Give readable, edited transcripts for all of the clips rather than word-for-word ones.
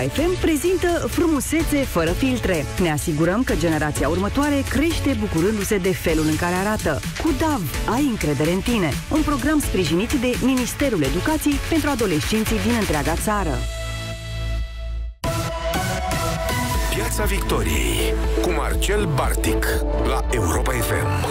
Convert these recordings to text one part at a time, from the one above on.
FM prezintă Frumusețe fără filtre. Ne asigurăm că generația următoare crește bucurându-se de felul în care arată. Cu DAV, ai încredere în tine. Un program sprijinit de Ministerul Educației pentru adolescenții din întreaga țară. Piața Victoriei cu Marcel Bartic la Europa FM.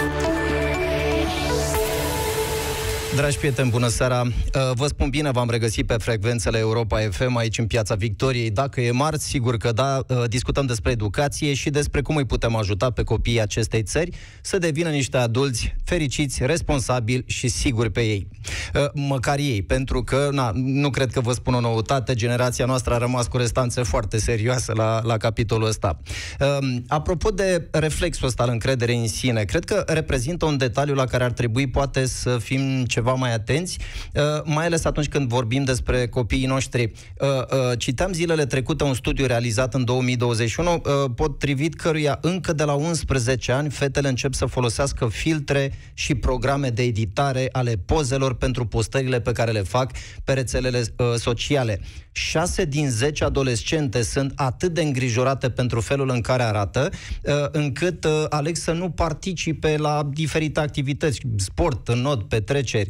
Dragi prieteni, bună seara! Vă spun bine, v-am regăsit pe frecvențele Europa FM aici în Piața Victoriei. Dacă e marți, sigur că da, discutăm despre educație și despre cum îi putem ajuta pe copiii acestei țări să devină niște adulți fericiți, responsabili și siguri pe ei. Măcar ei, pentru că, nu cred că vă spun o noutate, generația noastră a rămas cu restanțe foarte serioase la capitolul ăsta. Apropo de reflexul ăsta al încrederei în sine, cred că reprezintă un detaliu la care ar trebui poate să fim ceva mai atenți, mai ales atunci când vorbim despre copiii noștri. Citeam zilele trecute un studiu realizat în 2021, potrivit căruia încă de la 11 ani fetele încep să folosească filtre și programe de editare ale pozelor pentru postările pe care le fac pe rețelele sociale. 6 din 10 adolescente sunt atât de îngrijorate pentru felul în care arată, încât aleg să nu participe la diferite activități, sport, înot, petreceri.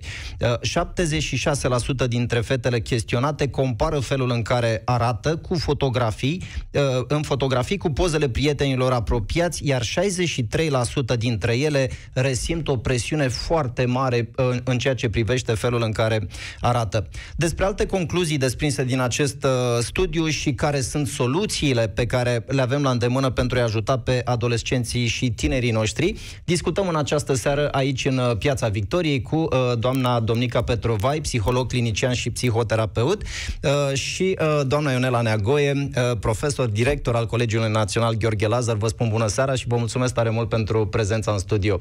76% dintre fetele chestionate compară felul în care arată cu în fotografii cu pozele prietenilor apropiați, iar 63% dintre ele resimt o presiune foarte mare în ceea ce privește felul în care arată. Despre alte concluzii desprinse din acest studiu și care sunt soluțiile pe care le avem la îndemână pentru a ajuta pe adolescenții și tinerii noștri, discutăm în această seară aici în Piața Victoriei cu doamna Domnica Petrovai, psiholog clinician și psihoterapeut, și doamna Ionela Neagoe, profesor director al Colegiului Național Gheorghe Lazar. Vă spun bună seara și vă mulțumesc tare mult pentru prezența în studio.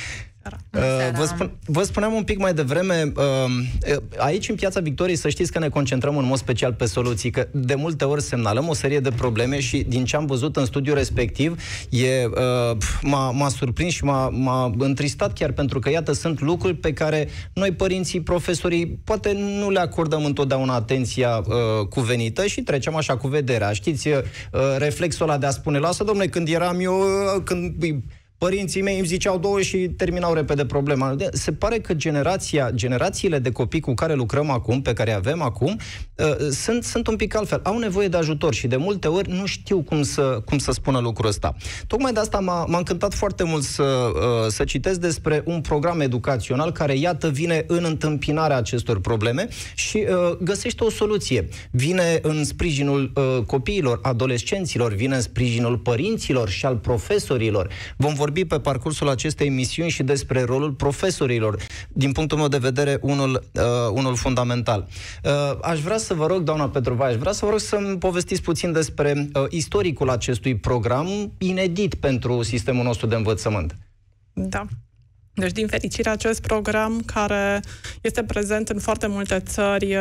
Vă spuneam un pic mai devreme, aici în Piața Victoriei să știți că ne concentrăm în mod special pe soluții, că de multe ori semnalăm o serie de probleme și din ce am văzut în studiul respectiv m-a surprins și m-a întristat chiar, pentru că iată sunt lucruri pe care noi părinții, profesorii poate nu le acordăm întotdeauna atenția cuvenită și trecem așa cu vederea. Știți, reflexul ăla de a spune, lasă domnule, când eram eu, părinții mei îmi ziceau două și terminau repede problema. Se pare că generațiile de copii cu care lucrăm acum, pe care avem acum, sunt un pic altfel. Au nevoie de ajutor și de multe ori nu știu cum să spună lucrul ăsta. Tocmai de asta m-a încântat foarte mult să citesc despre un program educațional care, iată, vine în întâmpinarea acestor probleme și găsește o soluție. Vine în sprijinul copiilor, adolescenților, vine în sprijinul părinților și al profesorilor. Vom vorbi pe parcursul acestei emisiuni și despre rolul profesorilor, din punctul meu de vedere unul fundamental. Aș vrea să vă rog, doamna Petrovai, să-mi povestiți puțin despre istoricul acestui program inedit pentru sistemul nostru de învățământ. Da. Deci, din fericire, acest program, care este prezent în foarte multe țări,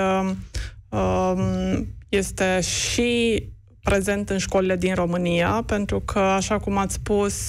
este și prezent în școlile din România, pentru că, așa cum ați spus,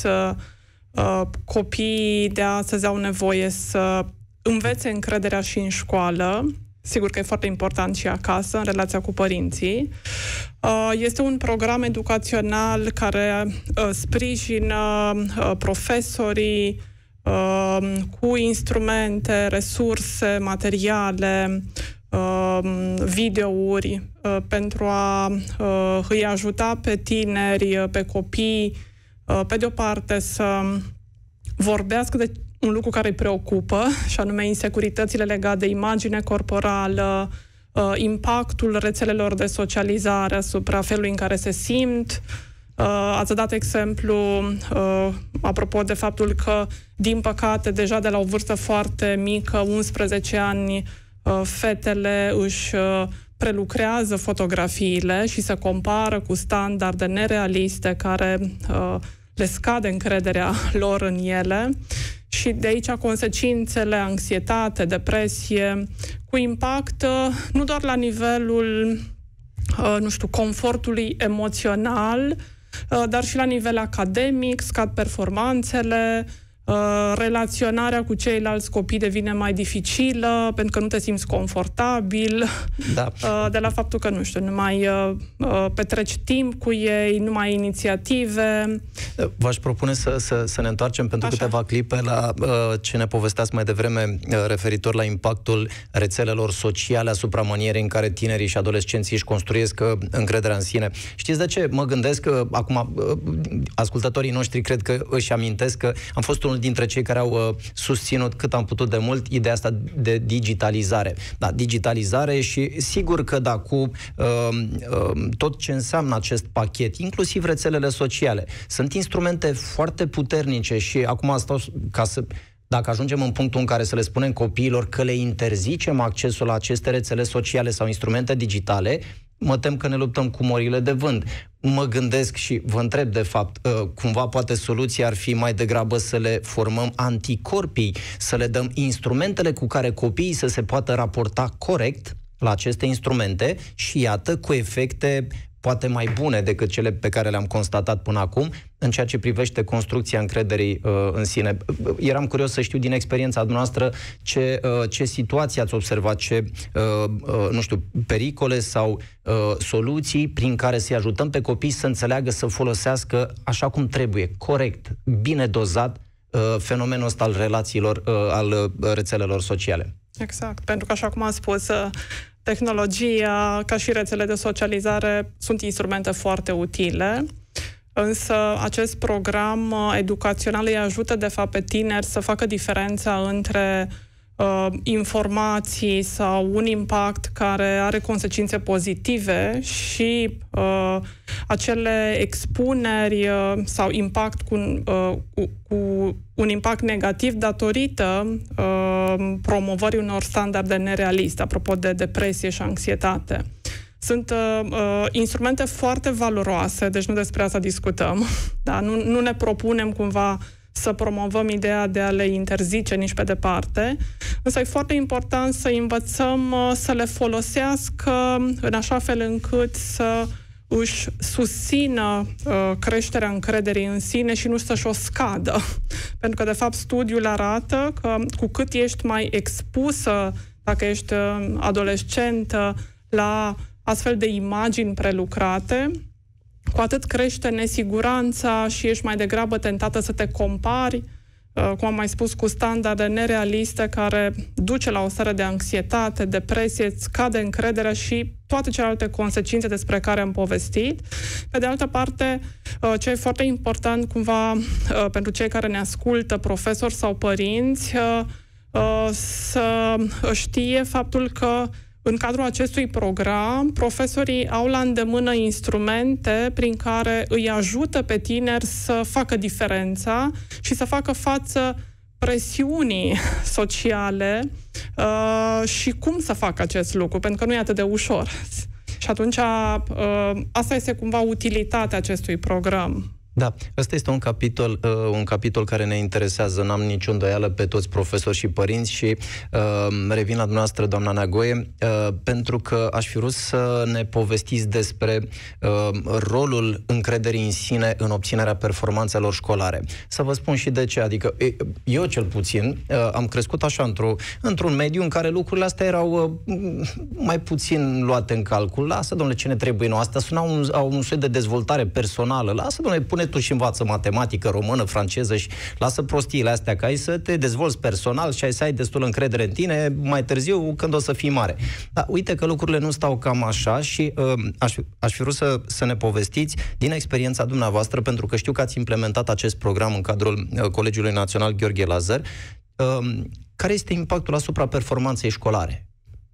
copiii de astăzi au nevoie să învețe încrederea și în școală. Sigur că e foarte important și acasă, în relația cu părinții. Este un program educațional care sprijină profesorii cu instrumente, resurse, materiale, videouri pentru a îi ajuta pe tineri, pe copii, pe de o parte să vorbească de un lucru care îi preocupă, și anume insecuritățile legate de imagine corporală, impactul rețelelor de socializare asupra felului în care se simt. Ați dat exemplu apropo de faptul că, din păcate, deja de la o vârstă foarte mică, 11 ani, fetele își prelucrează fotografiile și se compară cu standarde nerealiste care le scade încrederea lor în ele, și de aici consecințele, anxietate, depresie, cu impact nu doar la nivelul, confortului emoțional, dar și la nivel academic, scad performanțele, relaționarea cu ceilalți copii devine mai dificilă, pentru că nu te simți confortabil, de la faptul că, nu știu, nu mai petreci timp cu ei, nu mai ai inițiative. V-aș propune să ne întoarcem pentru câteva clipe la ce ne povesteați mai devreme referitor la impactul rețelelor sociale asupra manierei în care tinerii și adolescenții își construiesc încrederea în sine. Știți de ce? Mă gândesc că acum ascultătorii noștri cred că își amintesc că am fost unul dintre cei care au susținut cât am putut de mult ideea asta de digitalizare. Da, digitalizare și sigur că da, cu tot ce înseamnă acest pachet, inclusiv rețelele sociale. Sunt instrumente foarte puternice și acum stau dacă ajungem în punctul în care să le spunem copiilor că le interzicem accesul la aceste rețele sociale sau instrumente digitale, mă tem că ne luptăm cu morile de vânt. Mă gândesc și vă întreb, de fapt, cumva poate soluția ar fi mai degrabă să le formăm anticorpii, să le dăm instrumentele cu care copiii să se poată raporta corect la aceste instrumente și, iată, cu efecte poate mai bune decât cele pe care le-am constatat până acum în ceea ce privește construcția încrederii în sine. Eram curios să știu din experiența noastră ce situații ați observat, ce, nu știu, pericole sau soluții prin care să-i ajutăm pe copii să înțeleagă, să folosească așa cum trebuie, corect, bine dozat, fenomenul ăsta al relațiilor, al rețelelor sociale. Exact, pentru că, așa cum am spus, tehnologia, ca și rețele de socializare, sunt instrumente foarte utile, însă acest program educațional îi ajută, de fapt, pe tineri să facă diferența între informații sau un impact care are consecințe pozitive și acele expuneri sau impact cu un impact negativ datorită promovării unor standarde nerealiste, apropo de depresie și anxietate. Sunt instrumente foarte valoroase, deci nu despre asta discutăm. Da? Nu ne propunem cumva să promovăm ideea de a le interzice nici pe departe, însă e foarte important să învățăm să le folosească în așa fel încât să își susțină creșterea încrederii în sine și nu să-și o scadă. Pentru că, de fapt, studiul arată că cu cât ești mai expusă, dacă ești adolescentă, la astfel de imagini prelucrate, cu atât crește nesiguranța și ești mai degrabă tentată să te compari, cum am mai spus, cu standarde nerealiste care duce la o stare de anxietate, depresie, îți scade încrederea și toate celelalte consecințe despre care am povestit. Pe de altă parte, ce e foarte important cumva pentru cei care ne ascultă, profesori sau părinți, să știe faptul că în cadrul acestui program, profesorii au la îndemână instrumente prin care îi ajută pe tineri să facă diferența și să facă față presiunii sociale și cum să facă acest lucru, pentru că nu e atât de ușor. Și atunci asta este cumva utilitatea acestui program. Da, ăsta este un capitol care ne interesează, n-am nicio îndoială, pe toți profesori și părinți și revin la dumneavoastră, doamna Neagoe, pentru că aș fi vrut să ne povestiți despre rolul încrederii în sine în obținerea performanțelor școlare. Să vă spun și de ce, adică eu cel puțin am crescut așa într-un mediu în care lucrurile astea erau mai puțin luate în calcul. Lasă, domnule, ce ne trebuie nou? Asta suna un soi de dezvoltare personală. Lasă, domnule, pune tu și învață matematică, română, franceză și lasă prostiile astea, că ai să te dezvolți personal și ai să ai destul încredere în tine mai târziu când o să fii mare. Dar uite că lucrurile nu stau cam așa și aș fi vrut să ne povestiți din experiența dumneavoastră, pentru că știu că ați implementat acest program în cadrul Colegiului Național Gheorghe Lazar. Care este impactul asupra performanței școlare?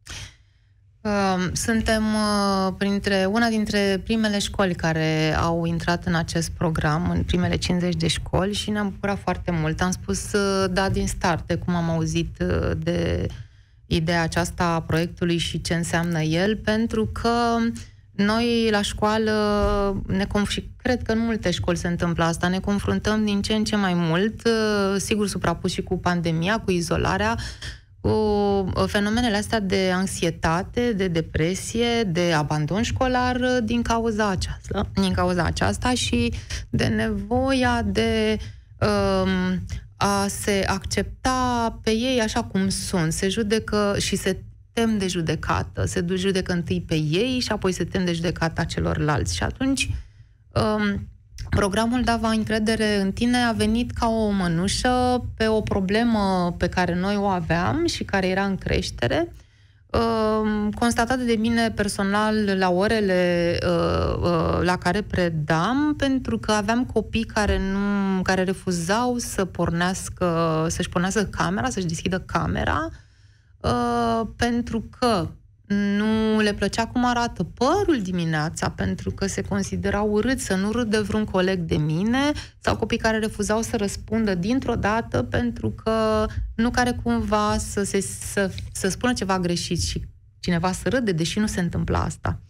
Suntem una dintre primele școli care au intrat în acest program, în primele 50 de școli, și ne-am bucurat foarte mult. Am spus da din start, de cum am auzit de ideea aceasta a proiectului și ce înseamnă el, pentru că noi la școală și cred că în multe școli se întâmplă asta, ne confruntăm din ce în ce mai mult, sigur suprapus și cu pandemia, cu izolarea, cu fenomenele astea de anxietate, de depresie, de abandon școlar din cauza aceasta și de nevoia de a se accepta pe ei așa cum sunt, se judecă și se tem de judecată, se judecă întâi pe ei și apoi se tem de judecata celorlalți. Și atunci programul Dava încredere în tine a venit ca o mănușă pe o problemă pe care noi o aveam și care era în creștere, constatată de mine personal la orele la care predam, pentru că aveam copii care refuzau să-și pornească camera, să-și deschidă camera, pentru că nu le plăcea cum arată părul dimineața, pentru că se considerau urât să nu râdă vreun coleg de mine, sau copii care refuzau să răspundă dintr-o dată pentru că nu care cumva să spună ceva greșit și cineva să râde, deși nu se întâmplă asta.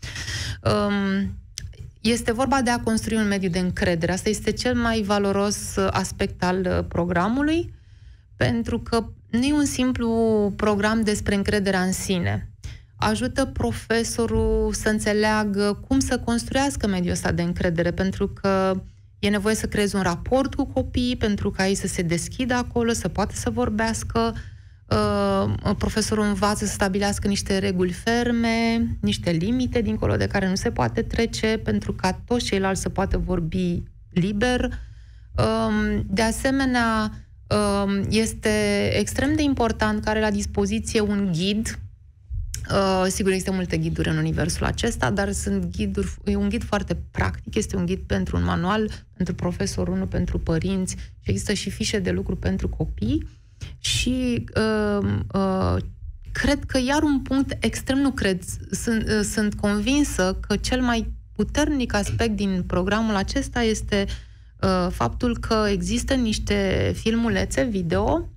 Este vorba de a construi un mediu de încredere. Asta este cel mai valoros aspect al programului, pentru că nu e un simplu program despre încrederea în sine. Ajută profesorul să înțeleagă cum să construiască mediul ăsta de încredere, pentru că e nevoie să creezi un raport cu copiii, pentru ca ei să se deschidă acolo, să poată să vorbească. Profesorul învață să stabilească niște reguli ferme, niște limite dincolo de care nu se poate trece, pentru ca toți ceilalți să poată vorbi liber. De asemenea, este extrem de important că are la dispoziție un ghid. Sigur, există multe ghiduri în universul acesta, dar e un ghid foarte practic, este un ghid pentru un manual, pentru profesor 1, pentru părinți, și există și fișe de lucru pentru copii. Și cred că iar un punct extrem, sunt convinsă că cel mai puternic aspect din programul acesta este faptul că există niște filmulețe video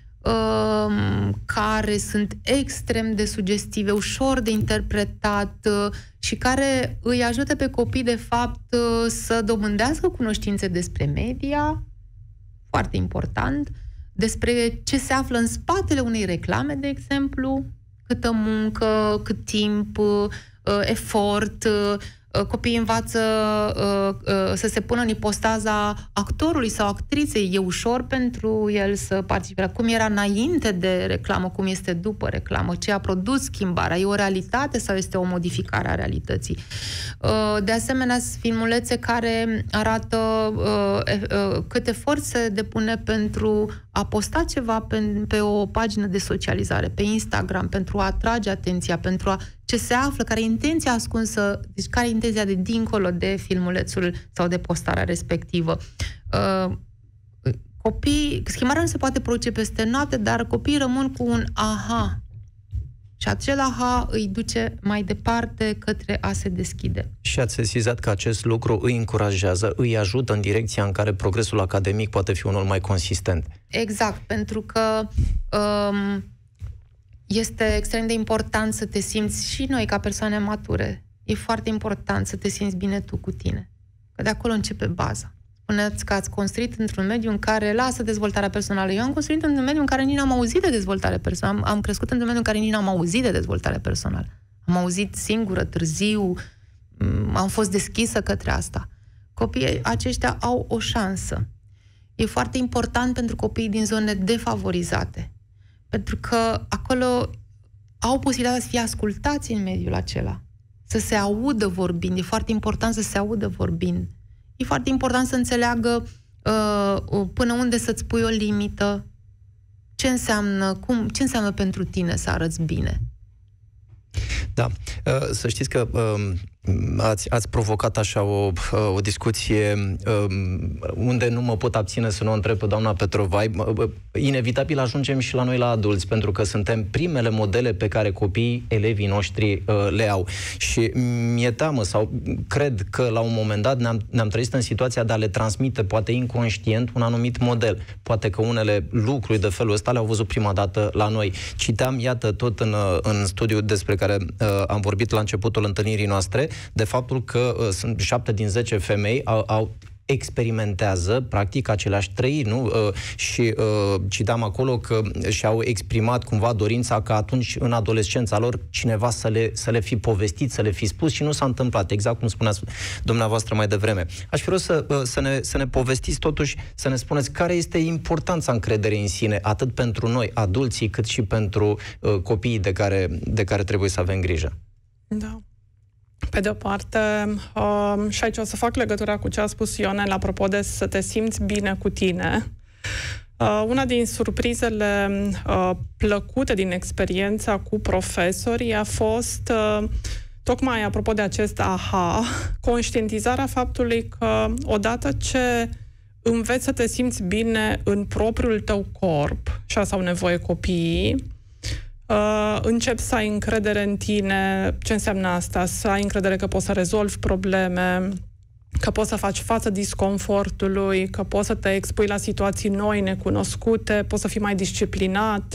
care sunt extrem de sugestive, ușor de interpretat și care îi ajută pe copii, de fapt, să dobândească cunoștințe despre media, foarte important, despre ce se află în spatele unei reclame, de exemplu, câtă muncă, cât timp, efort. Copiii învață să se pună în ipostaza actorului sau actriței. E ușor pentru el să participe. Cum era înainte de reclamă, cum este după reclamă, ce a produs schimbarea. E o realitate sau este o modificare a realității? De asemenea, filmulețe care arată cât efort se depune pentru a posta ceva pe o pagină de socializare, pe Instagram, pentru a atrage atenția, pentru a ce se află, care e intenția ascunsă, deci care e intenția de dincolo de filmulețul sau de postarea respectivă. Schimbarea nu se poate produce peste noapte, dar copiii rămân cu un aha. Și acel aha îi duce mai departe către a se deschide. Și ați sesizat că acest lucru îi încurajează, îi ajută în direcția în care progresul academic poate fi unul mai consistent. Exact, pentru că este extrem de important să te simți, și noi ca persoane mature, e foarte important să te simți bine tu cu tine. Că de acolo începe baza. Spuneți că ați construit într-un mediu în care lasă dezvoltarea personală. Eu am construit într-un mediu în care nici n-am auzit de dezvoltare personală. Am crescut într-un mediu în care nici n-am auzit de dezvoltare personală. Am auzit singură, târziu, am fost deschisă către asta. Copiii aceștia au o șansă. E foarte important pentru copiii din zone defavorizate. Pentru că acolo au posibilitatea să fie ascultați în mediul acela. Să se audă vorbind. E foarte important să se audă vorbind. E foarte important să înțeleagă până unde să-ți pui o limită, ce înseamnă pentru tine să arăți bine. Da, să știți că ați provocat așa o discuție unde nu mă pot abține să nu o întreb pe doamna Petrovai. Inevitabil ajungem și la noi, la adulți, pentru că suntem primele modele pe care copiii, elevii noștri le au. Și mi-e teamă, sau cred că la un moment dat ne-am trezit în situația de a le transmite, poate inconștient, un anumit model. Poate că unele lucruri de felul ăsta le-au văzut prima dată la noi. Citeam, iată, tot în studiu despre care am vorbit la începutul întâlnirii noastre, de faptul că sunt 7 din 10 femei experimentează, practic, aceleași trăiri, nu? Și citam acolo că și-au exprimat cumva dorința ca atunci, în adolescența lor, cineva să le fi povestit, să le fi spus și nu s-a întâmplat, exact cum spuneați dumneavoastră mai devreme. Aș fi vrut să ne povestiți totuși, să ne spuneți care este importanța încrederii în sine, atât pentru noi, adulții, cât și pentru copiii de care trebuie să avem grijă. Da. Pe de o parte, și aici o să fac legătura cu ce a spus Ionel apropo de să te simți bine cu tine. Una din surprizele plăcute din experiența cu profesorii a fost, tocmai apropo de acest aha, conștientizarea faptului că odată ce înveți să te simți bine în propriul tău corp, și asta au nevoie copiii, începi să ai încredere în tine. Ce înseamnă asta? Să ai încredere că poți să rezolvi probleme, că poți să faci față disconfortului, că poți să te expui la situații noi, necunoscute, poți să fii mai disciplinat.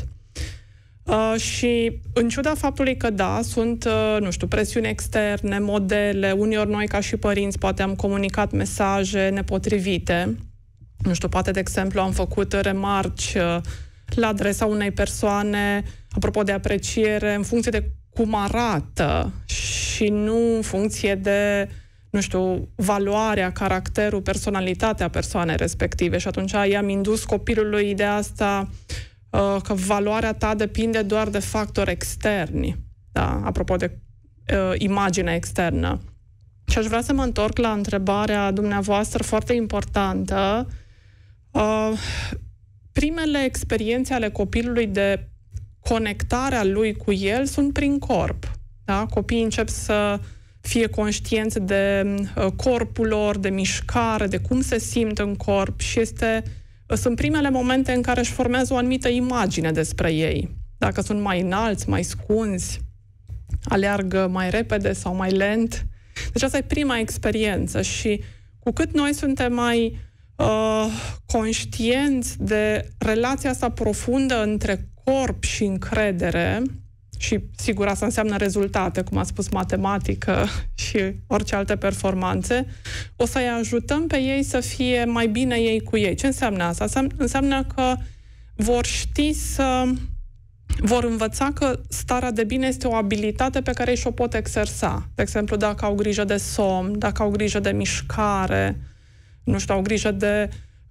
Și în ciuda faptului că da, sunt, nu știu, presiuni externe, modele, uneori noi ca și părinți poate am comunicat mesaje nepotrivite. Nu știu, poate, de exemplu, am făcut remarci la adresa unei persoane, apropo de apreciere, în funcție de cum arată și nu în funcție de, nu știu, valoarea, caracterul, personalitatea persoanei respective. Și atunci i-am indus copilului ideea asta că valoarea ta depinde doar de factori externi. Da? Apropo de imaginea externă. Și aș vrea să mă întorc la întrebarea dumneavoastră foarte importantă. Primele experiențe ale copilului de conectarea lui cu el sunt prin corp. Da? Copiii încep să fie conștienți de corpul lor, de mișcare, de cum se simt în corp și sunt primele momente în care își formează o anumită imagine despre ei. Dacă sunt mai înalți, mai scunzi, aleargă mai repede sau mai lent. Deci asta e prima experiență și cu cât noi suntem mai conștienți de relația asta profundă între corp și încredere, și sigur asta înseamnă rezultate, cum a spus, matematică și orice alte performanțe, o să-i ajutăm pe ei să fie mai bine ei cu ei. Ce înseamnă asta? Înseamnă că vor învăța că starea de bine este o abilitate pe care ei și-o pot exersa. De exemplu, dacă au grijă de somn, dacă au grijă de mișcare, nu știu, au grijă de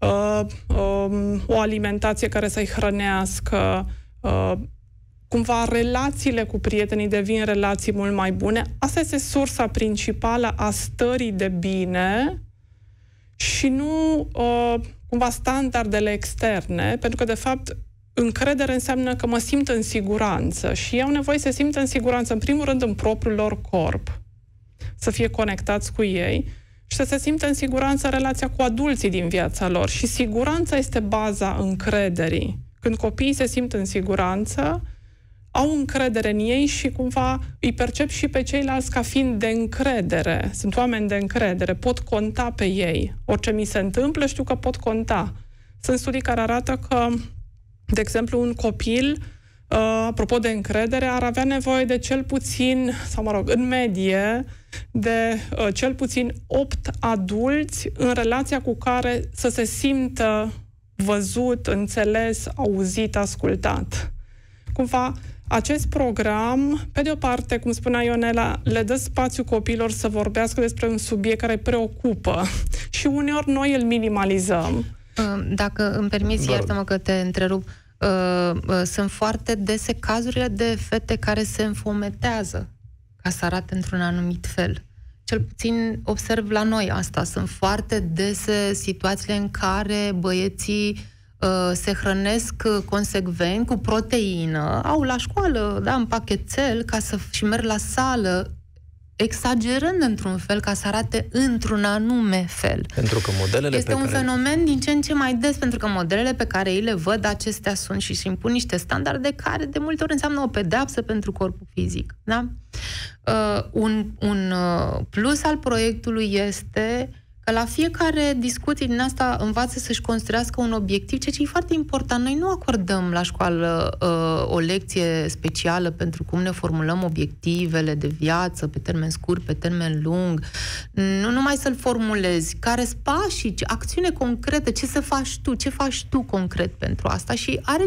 o alimentație care să-i hrănească, cumva relațiile cu prietenii devin relații mult mai bune. Asta este sursa principală a stării de bine și nu cumva standardele externe, pentru că, de fapt, încredere înseamnă că mă simt în siguranță și ei au nevoie să se simtă în siguranță, în primul rând, în propriul lor corp, să fie conectați cu ei și să se simtă în siguranță relația cu adulții din viața lor. Și siguranța este baza încrederii. Când copiii se simt în siguranță, au încredere în ei și cumva îi percep și pe ceilalți ca fiind de încredere. Sunt oameni de încredere, pot conta pe ei. Orice mi se întâmplă, știu că pot conta. Sunt studii care arată că, de exemplu, un copil, apropo de încredere, ar avea nevoie de cel puțin, sau mă rog, în medie, de cel puțin 8 adulți în relația cu care să se simtă văzut, înțeles, auzit, ascultat. Cumva, acest program, pe de o parte, cum spunea Ionela, le dă spațiu copiilor să vorbească despre un subiect care îi preocupă și uneori noi îl minimalizăm. Dacă îmi permiți, iartă-mă că te întrerup, sunt foarte dese cazurile de fete care se înfometează ca să arate într-un anumit fel. Cel puțin observ la noi asta. Sunt foarte dese situațiile în care băieții se hrănesc consecvent cu proteină, au la școală, da, în pachetel, și merg la sală, exagerând într-un fel ca să arate într-un anume fel. Pentru că modelele este un fenomen din ce în ce mai des, pentru că modelele pe care ei le văd, acestea sunt și își impun niște standarde care de multe ori înseamnă o pedeapsă pentru corpul fizic. Da? Un plus al proiectului este că la fiecare discuție din asta învață să-și construiască un obiectiv, ceea ce e foarte important. Noi nu acordăm la școală o lecție specială pentru cum ne formulăm obiectivele de viață pe termen scurt, pe termen lung. Nu numai să-l formulezi, care-s pașii, acțiune concretă, ce faci tu concret pentru asta și are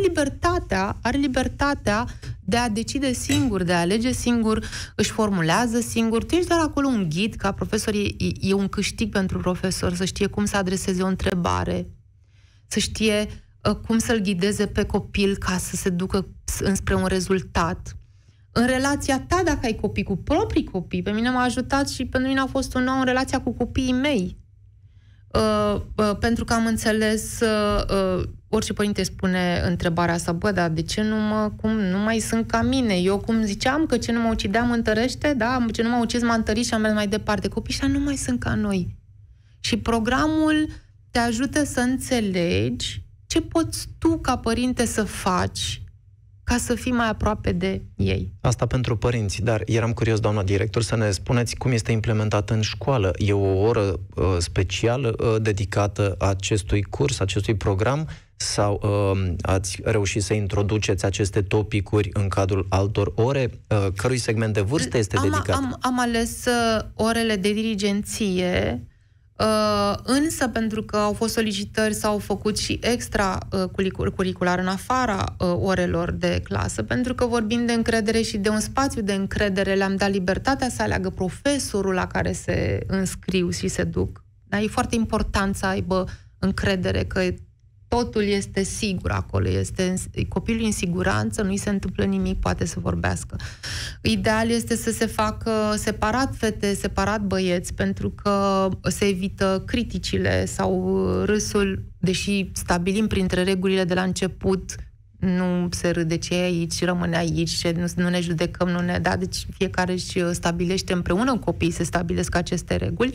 libertatea de a decide singur, de a alege singur, își formulează singur. Tu ești doar acolo un ghid, ca profesor e un câștig pentru profesor, să știe cum să adreseze o întrebare, să știe cum să-l ghideze pe copil ca să se ducă înspre un rezultat. În relația ta, dacă ai copii, cu proprii copii, pe mine m-a ajutat și pentru mine a fost un nou în relația cu copiii mei. Pentru că am înțeles, orice părinte spune întrebarea asta, dar de ce nu mai sunt ca mine? Eu cum ziceam că ce nu mă ucidea mă întărește, da? Ce nu mă ucis m-a întărit și am mers mai departe. Copiii ăștia nu mai sunt ca noi. Și programul te ajută să înțelegi ce poți tu ca părinte să faci ca să fii mai aproape de ei. Asta pentru părinți, dar eram curios, doamna director, să ne spuneți cum este implementat în școală. E o oră specială dedicată acestui curs, acestui program, sau ați reușit să introduceți aceste topicuri în cadrul altor ore? Cărui segment de vârstă este dedicat? Am ales orele de dirigenție, însă pentru că au fost solicitări, s-au făcut și extra curricular în afara orelor de clasă, pentru că vorbim de încredere și de un spațiu de încredere, le-am dat libertatea să aleagă profesorul la care se înscriu și se duc. Dar e foarte important să aibă încredere că totul este sigur acolo, copilul în siguranță, nu-i se întâmplă nimic, poate să vorbească. Ideal este să se facă separat fete, separat băieți, pentru că se evită criticile sau râsul, deși stabilim printre regulile de la început, nu se râde ce e aici, rămâne aici, nu ne judecăm, deci fiecare își stabilește împreună cu copiii, se stabilesc aceste reguli.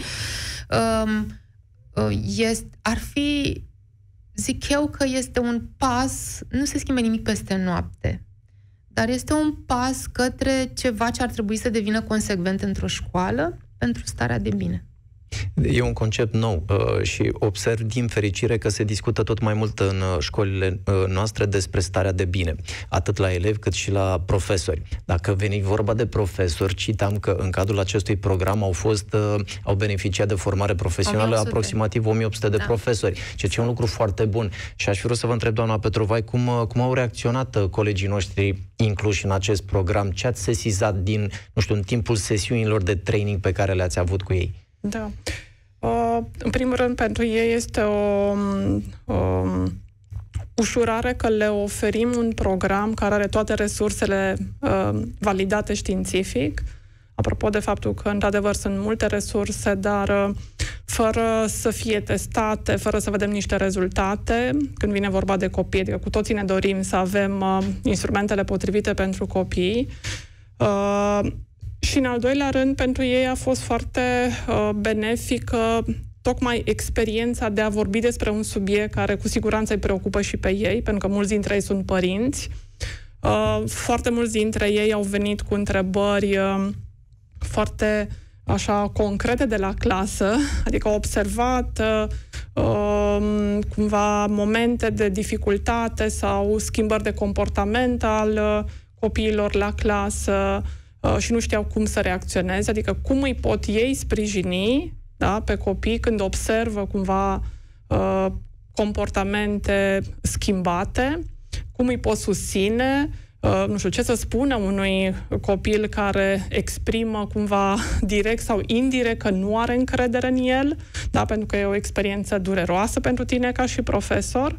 Ar fi... Zic eu că este un pas, nu se schimbă nimic peste noapte, dar este un pas către ceva ce ar trebui să devină consecvent într-o școală pentru starea de bine. E un concept nou și observ din fericire că se discută tot mai mult în școlile noastre despre starea de bine, atât la elevi cât și la profesori. Dacă veni vorba de profesori, citam că în cadrul acestui program au beneficiat de formare profesională 1800. Aproximativ 1800 de profesori, ceea ce e un lucru foarte bun. Și aș vrea să vă întreb, doamna Petrovai, cum au reacționat colegii noștri incluși în acest program? Ce ați sesizat în timpul sesiunilor de training pe care le-ați avut cu ei? Da. În primul rând, pentru ei este o ușurare că le oferim un program care are toate resursele validate științific. Apropo de faptul că, într-adevăr, sunt multe resurse, dar fără să fie testate, fără să vedem niște rezultate, când vine vorba de copii, adică cu toții ne dorim să avem instrumentele potrivite pentru copii. Și în al doilea rând, pentru ei a fost foarte benefică tocmai experiența de a vorbi despre un subiect care cu siguranță îi preocupă și pe ei, pentru că mulți dintre ei sunt părinți. Foarte mulți dintre ei au venit cu întrebări foarte așa concrete de la clasă, adică au observat cumva momente de dificultate sau schimbări de comportament al copiilor la clasă, și nu știau cum să reacționeze, adică cum îi pot ei sprijini, da, pe copii când observă cumva comportamente schimbate, cum îi pot susține, nu știu, ce să spună unui copil care exprimă cumva direct sau indirect că nu are încredere în el, da, pentru că e o experiență dureroasă pentru tine ca și profesor.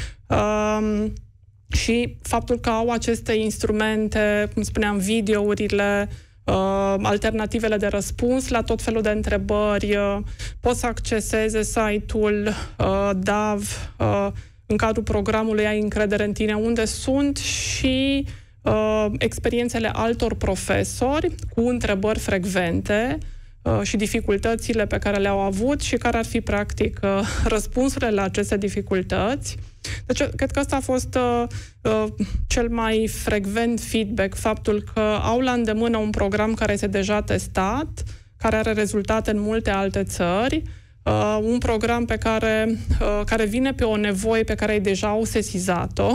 Și faptul că au aceste instrumente, cum spuneam, videourile, alternativele de răspuns la tot felul de întrebări, pot să acceseze site-ul DAV în cadrul programului Ai încredere în tine, unde sunt și experiențele altor profesori cu întrebări frecvente și dificultățile pe care le-au avut și care ar fi, practic, răspunsurile la aceste dificultăți. Deci, cred că ăsta a fost cel mai frecvent feedback, faptul că au la îndemână un program care este deja testat, care are rezultate în multe alte țări un program care vine pe o nevoie pe care ei deja au sesizat-o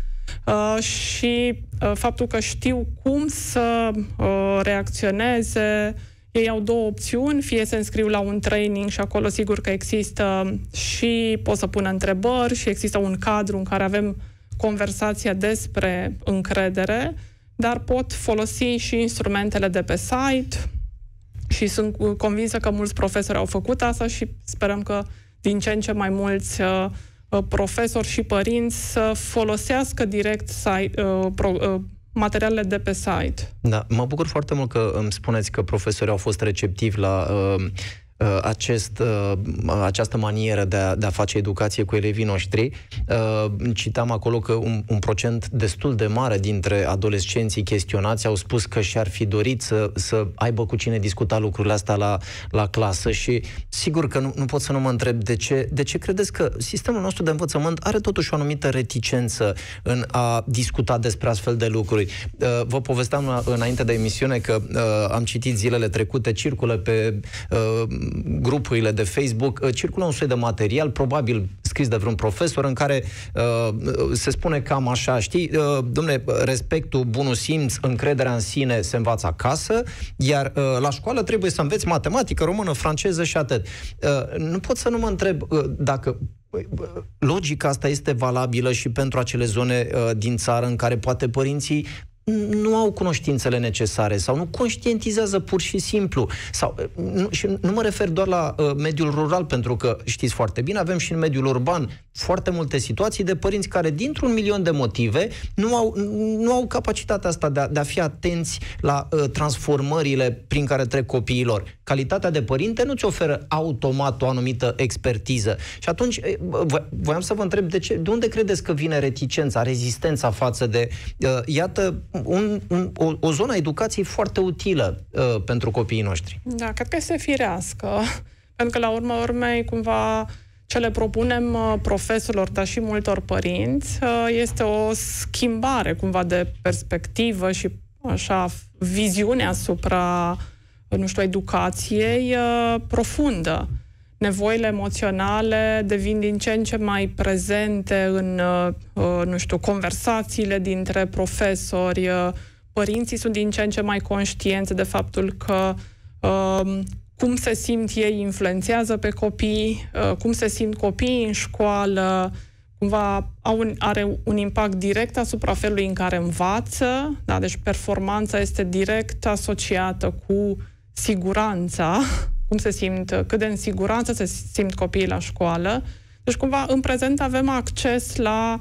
și faptul că știu cum să reacționeze. Ei au două opțiuni, fie se înscriu la un training și acolo sigur că există și pot să pună întrebări și există un cadru în care avem conversația despre încredere, dar pot folosi și instrumentele de pe site și sunt convinsă că mulți profesori au făcut asta și sperăm că din ce în ce mai mulți profesori și părinți să folosească direct materialele de pe site. Da, mă bucur foarte mult că îmi spuneți că profesorii au fost receptivi la această manieră de a face educație cu elevii noștri. Citam acolo că un procent destul de mare dintre adolescenții chestionați au spus că și-ar fi dorit să aibă cu cine discuta lucrurile astea la clasă și sigur că nu pot să nu mă întreb de ce credeți că sistemul nostru de învățământ are totuși o anumită reticență în a discuta despre astfel de lucruri. Vă povesteam înainte de emisiune că am citit zilele trecute, circulă pe grupurile de Facebook, circulă un soi de material, probabil scris de vreun profesor, în care se spune cam așa, știi, dom'le, respectul, bunul simț, încrederea în sine se învață acasă, iar la școală trebuie să înveți matematică, română, franceză și atât. Nu pot să nu mă întreb dacă logica asta este valabilă și pentru acele zone din țară în care poate părinții nu au cunoștințele necesare sau nu conștientizează pur și simplu. Și nu mă refer doar la mediul rural, pentru că știți foarte bine, avem și în mediul urban foarte multe situații de părinți care, dintr-un milion de motive, nu au capacitatea asta de a fi atenți la transformările prin care trec copiii lor. Calitatea de părinte nu ți oferă automat o anumită expertiză. Și atunci voiam să vă întreb de unde credeți că vine reticența, rezistența față de, iată, o zonă a educației foarte utilă pentru copiii noștri. Da, cred că este firească. Pentru că, la urma urmei, cumva, ce le propunem profesorilor, dar și multor părinți, este o schimbare, cumva, de perspectivă și, așa, viziune asupra, nu știu, educației profundă. Nevoile emoționale devin din ce în ce mai prezente în, nu știu, conversațiile dintre profesori. Părinții sunt din ce în ce mai conștienți de faptul că cum se simt ei influențează pe copii, cum se simt copiii în școală, cumva are un impact direct asupra felului în care învață. Da? Deci performanța este direct asociată cu siguranța, cum se simt, cât de în siguranță se simt copiii la școală. Deci, cumva, în prezent avem acces la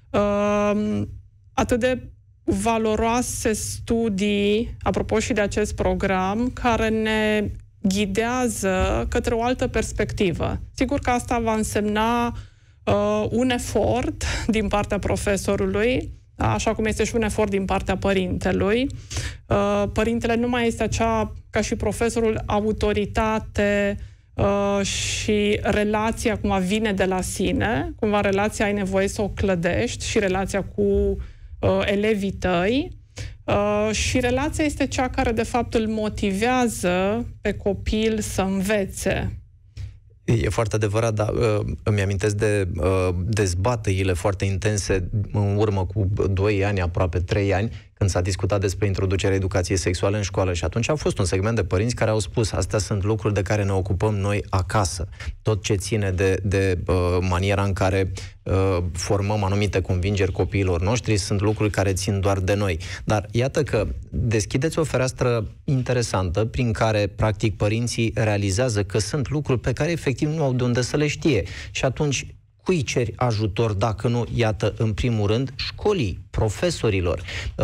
atât de valoroase studii, apropo și de acest program, care ne ghidează către o altă perspectivă. Sigur că asta va însemna un efort din partea profesorului, așa cum este și un efort din partea părintelui. Părintele nu mai este acea, ca și profesorul, autoritate și relația cumva vine de la sine, cumva relația ai nevoie să o clădești și relația cu elevii tăi și relația este cea care de fapt îl motivează pe copil să învețe. E foarte adevărat, dar îmi amintesc de dezbaterile foarte intense în urmă cu 2 ani, aproape 3 ani, când s-a discutat despre introducerea educației sexuale în școală și atunci a fost un segment de părinți care au spus astea sunt lucruri de care ne ocupăm noi acasă. Tot ce ține de maniera în care formăm anumite convingeri copiilor noștri sunt lucruri care țin doar de noi. Dar iată că deschideți o fereastră interesantă prin care, practic, părinții realizează că sunt lucruri pe care efectiv nu au de unde să le știe. Și atunci cui ceri ajutor dacă nu, iată, în primul rând, școlii, profesorilor.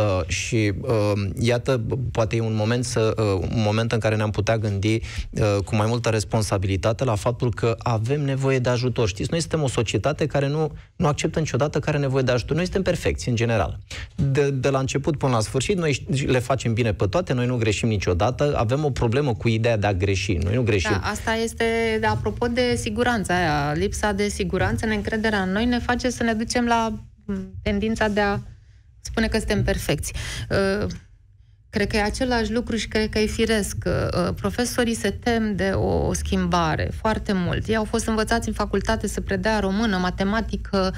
Iată, poate e un moment în care ne-am putea gândi cu mai multă responsabilitate la faptul că avem nevoie de ajutor. Știți, noi suntem o societate care nu acceptă niciodată că are nevoie de ajutor. Noi suntem perfecți, în general. De la început până la sfârșit, noi le facem bine pe toate, noi nu greșim niciodată, avem o problemă cu ideea de a greși. Noi nu greșim. Da, asta este, apropo de siguranța aia, lipsa de siguranță, neîncrederea în noi ne face să ne ducem la tendința de a spune că suntem perfecți. Cred că e același lucru și cred că e firesc. Profesorii se tem de o schimbare foarte mult. Ei au fost învățați în facultate să predea română, matematică.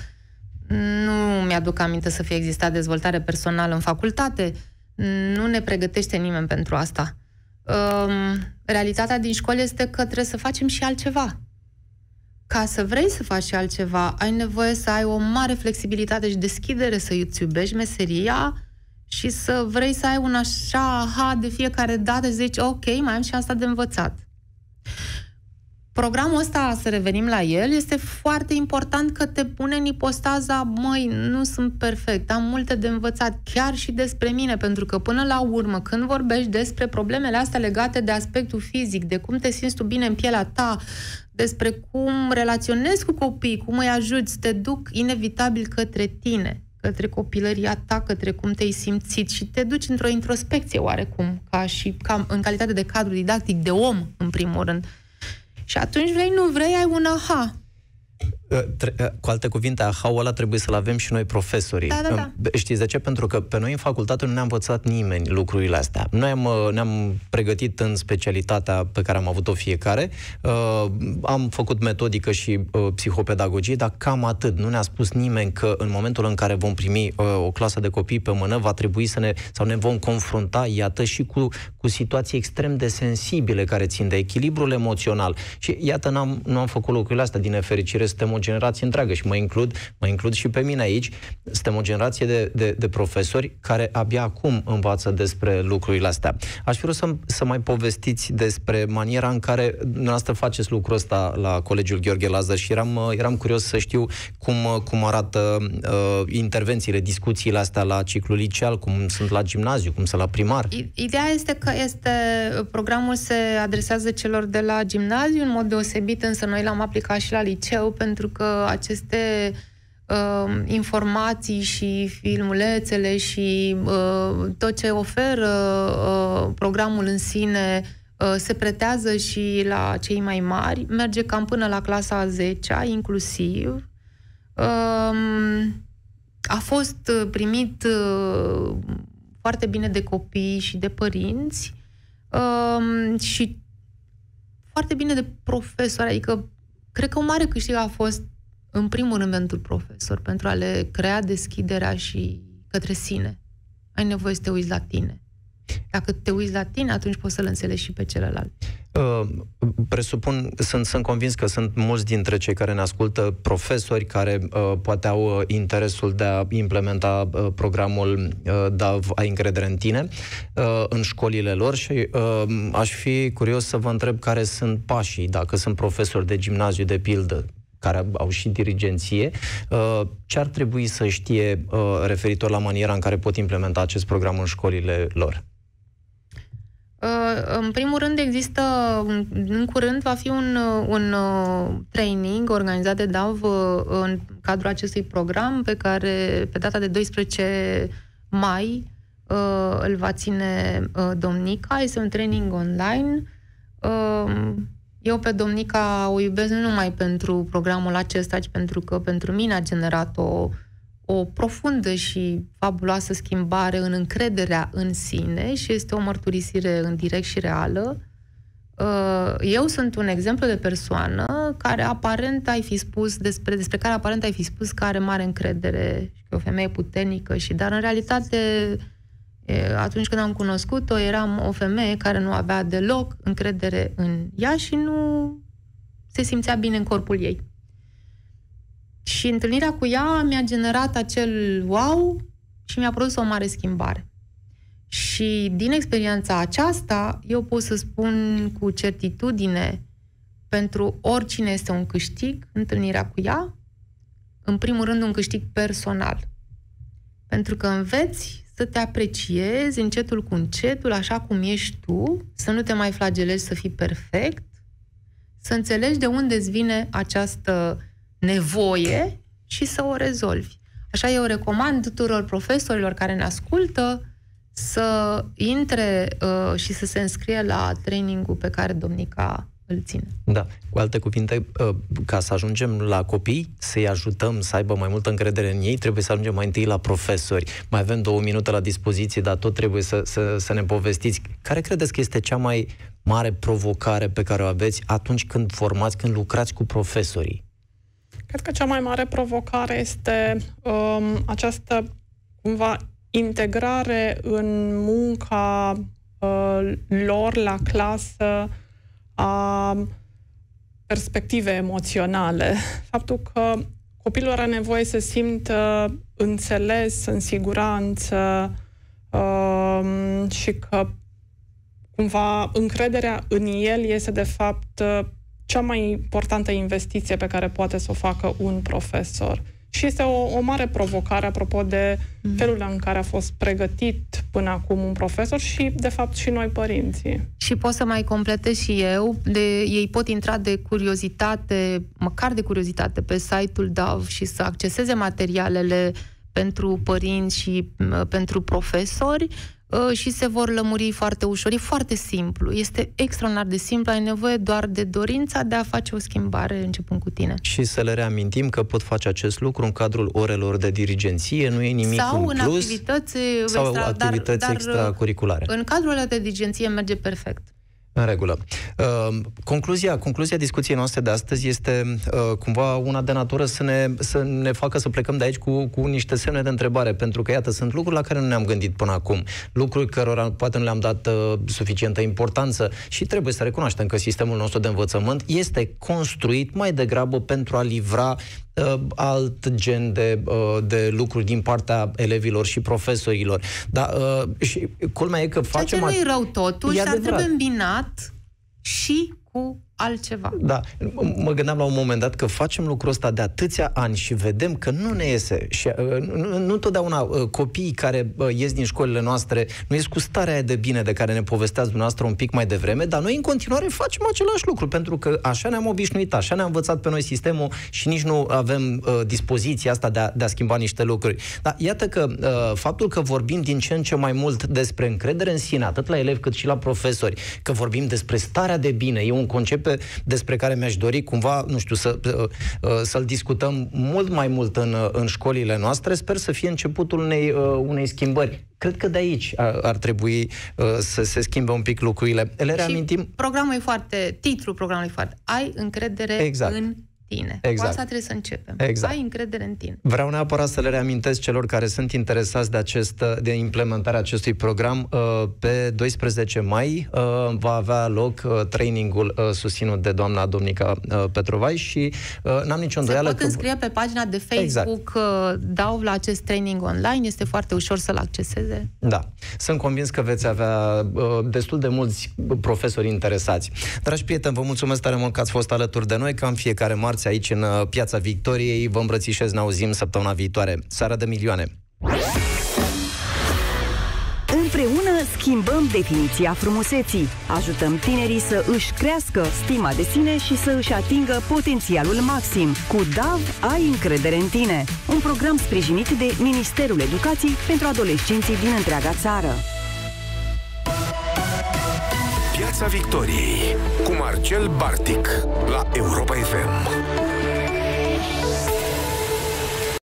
Nu mi-aduc aminte să fie existat dezvoltare personală în facultate. Nu ne pregătește nimeni pentru asta. Realitatea din școală este că trebuie să facem și altceva. Ca să vrei să faci și altceva, ai nevoie să ai o mare flexibilitate și deschidere, să îți iubești meseria și să vrei să ai un așa aha de fiecare dată, să zici, ok, mai am și asta de învățat. Programul ăsta, să revenim la el, este foarte important că te pune în ipostaza, măi, nu sunt perfect, am multe de învățat, chiar și despre mine, pentru că până la urmă, când vorbești despre problemele astea legate de aspectul fizic, de cum te simți tu bine în pielea ta, despre cum relaționezi cu copiii, cum îi ajuți, te duc inevitabil către tine, către copilăria ta, către cum te-ai simțit și te duci într-o introspecție oarecum, ca în calitate de cadru didactic, de om, în primul rând. Și atunci vrei, nu vrei, ai un aha. Cu alte cuvinte, aha-ul ăla trebuie să-l avem și noi profesorii. Da. Știți de ce? Pentru că pe noi în facultate nu ne-a învățat nimeni lucrurile astea. Noi ne-am pregătit în specialitatea pe care am avut-o fiecare. Am făcut metodică și psihopedagogie, dar cam atât. Nu ne-a spus nimeni că în momentul în care vom primi o clasă de copii pe mână, va trebui sau ne vom confrunta, iată, și cu situații extrem de sensibile care țin de echilibrul emoțional. Și iată, nu am făcut lucrurile astea. Din nefericire, suntem o generație întreagă și mă includ și pe mine aici. Suntem o generație de profesori care abia acum învață despre lucrurile astea. Aș vrea să mai povestiți despre maniera în care dumneavoastră faceți lucrul ăsta la Colegiul Gheorghe Lazar și eram curios să știu cum arată intervențiile, discuțiile astea la ciclul liceal, cum sunt la gimnaziu, cum sunt la primar. Ideea este că programul se adresează celor de la gimnaziu, în mod deosebit, însă noi l-am aplicat și la liceu, pentru că aceste informații și filmulețele și tot ce oferă programul în sine se pretează și la cei mai mari, merge cam până la clasa a 10-a, inclusiv. A fost primit foarte bine de copii și de părinți și foarte bine de profesori, adică cred că un mare câștig a fost, în primul rând, pentru profesor, pentru a le crea deschiderea și către sine. Ai nevoie să te uiți la tine. Dacă te uiți la tine, atunci poți să-l înțelegi și pe celălalt. Presupun, sunt convins că sunt mulți dintre cei care ne ascultă profesori care poate au interesul de a implementa programul DAV, Ai încredere în tine, în școlile lor și aș fi curios să vă întreb care sunt pașii, dacă sunt profesori de gimnaziu, de pildă, care au și dirigenție, ce ar trebui să știe referitor la maniera în care pot implementa acest program în școlile lor? În primul rând există, în curând va fi un training organizat de DAV în cadrul acestui program pe care pe data de 12 mai îl va ține domnica. Este un training online. Eu pe domnica o iubesc nu numai pentru programul acesta, ci pentru că pentru mine a generat o profundă și fabuloasă schimbare în încrederea în sine și este o mărturisire în direct și reală. Eu sunt un exemplu de persoană care aparent ai fi spus despre care aparent ai fi spus că are mare încredere și că e o femeie puternică dar în realitate atunci când am cunoscut-o eram o femeie care nu avea deloc încredere în ea și nu se simțea bine în corpul ei. Și întâlnirea cu ea mi-a generat acel wow și mi-a produs o mare schimbare. Și din experiența aceasta, eu pot să spun cu certitudine, pentru oricine este un câștig, întâlnirea cu ea, în primul rând un câștig personal. Pentru că înveți să te apreciezi încetul cu încetul, așa cum ești tu, să nu te mai flagelezi să fii perfect, să înțelegi de unde îți vine această nevoie și să o rezolvi. Așa eu recomand tuturor profesorilor care ne ascultă să intre și să se înscrie la trainingul pe care domnica îl ține. Da, cu alte cuvinte, ca să ajungem la copii, să-i ajutăm să aibă mai multă încredere în ei, trebuie să ajungem mai întâi la profesori. Mai avem 2 minute la dispoziție, dar tot trebuie să ne povestiți. Care credeți că este cea mai mare provocare pe care o aveți atunci când formați, când lucrați cu profesorii? Cred că cea mai mare provocare este această, cumva, integrare în munca lor la clasă a perspective emoționale. Faptul că copilul are nevoie să simtă înțeles, în siguranță și că cumva încrederea în el este de fapt cea mai importantă investiție pe care poate să o facă un profesor. Și este o mare provocare apropo de felul în care a fost pregătit până acum un profesor și, de fapt, și noi părinții. Și pot să mai completez și eu, ei pot intra de curiozitate, măcar de curiozitate, pe site-ul DAV și să acceseze materialele pentru părinți și pentru profesori și se vor lămuri foarte ușor. E foarte simplu. Este extraordinar de simplu. Ai nevoie doar de dorința de a face o schimbare începând cu tine. Și să le reamintim că pot face acest lucru în cadrul orelor de dirigenție, nu e nimic sau în plus. Sau în activități extracurriculare. În cadrul ăla de dirigenție merge perfect. În regulă. Concluzia discuției noastre de astăzi este cumva una de natură să ne facă să plecăm de aici cu niște semne de întrebare, pentru că, iată, sunt lucruri la care nu ne-am gândit până acum, lucruri cărora poate nu le-am dat suficientă importanță și trebuie să recunoaștem că sistemul nostru de învățământ este construit mai degrabă pentru a livra alt gen de lucruri din partea elevilor și profesorilor. Dar și culmea e că facem... Ceea ce nu e rău totuși, dar trebuie îmbinat și cu altceva. Da. Mă gândeam la un moment dat că facem lucrul ăsta de atâția ani și vedem că nu ne iese. Și nu totdeauna copiii care ies din școlile noastre nu ies cu starea aia de bine de care ne povesteați dumneavoastră un pic mai devreme, dar noi în continuare facem același lucru, pentru că așa ne-am obișnuit, așa ne-a învățat pe noi sistemul și nici nu avem dispoziția asta de a schimba niște lucruri. Dar iată că faptul că vorbim din ce în ce mai mult despre încredere în sine, atât la elevi cât și la profesori, că vorbim despre starea de bine, e un concept despre care mi-aș dori cumva, nu știu, să-l discutăm mult mai mult în școlile noastre. Sper să fie începutul unei schimbări. Cred că de aici ar trebui să se schimbe un pic lucrurile. Le reamintim... Și titlul programului e foarte: ai încredere în tine. Exact. Cu asta trebuie să începem. Exact. Ai încredere în tine. Vreau neapărat să le reamintesc celor care sunt interesați de implementarea acestui program. Pe 12 mai va avea loc trainingul susținut de doamna Domnica Petrovai și n-am nicio îndoială că... Se pot înscrie pe pagina de Facebook dau la acest training online, este foarte ușor să-l acceseze. Da. Sunt convins că veți avea destul de mulți profesori interesați. Dragi prieteni, vă mulțumesc tare mult că ați fost alături de noi, ca în fiecare marți aici în Piața Victoriei. Vă îmbrățișez, ne auzim săptămâna viitoare. Seara de milioane! Împreună schimbăm definiția frumuseții. Ajutăm tinerii să își crească stima de sine și să își atingă potențialul maxim. Cu DAV ai încredere în tine. Un program sprijinit de Ministerul Educației pentru adolescenții din întreaga țară. Piața Victoriei cu Marcel Bartic la Europa FM.